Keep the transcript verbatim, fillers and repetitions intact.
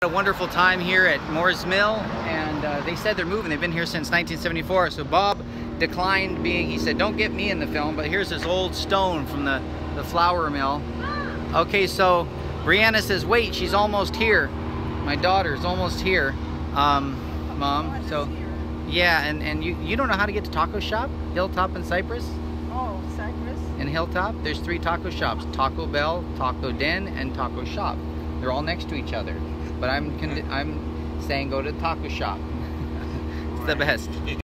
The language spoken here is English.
A wonderful time here at Moore's Mill, and uh, they said they're moving. They've been here since nineteen seventy-four. So Bob declined being, he said, don't get me in the film, but here's this old stone from the, the flour mill. Okay, so Brianna says, wait, she's almost here. My daughter's almost here, um, Mom. So, yeah, and, and you, you don't know how to get to Taco Shop? Hilltop and Cypress? Oh, Cypress? In Hilltop, there's three taco shops. Taco Bell, Taco Den, and Taco Shop. They're all next to each other. But I'm, I'm saying go to Taco Shop. It's the best.